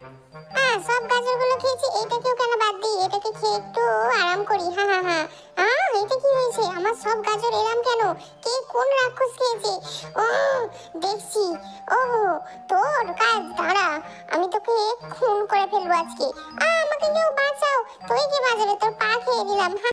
সব গাজরগুলো খেয়েছি, এটাকেও কেন বাদ দিই? এটাকে খেয়ে একটু আরাম করি। হ্যাঁ হ্যাঁ হ্যাঁ। এটা কি হয়েছে? আমার সব গাজর এরাম কেন? কে কোন রাক্ষস খেয়েছে? ও দেখছি। ও তোর কাজ, দাঁড়া, আমি তোকে খুন করে ফেলবো আজকে। আমাকে কেউ বাঁচাও। তুই কি বাঁচাবে? তোর পা খেয়ে দিলাম।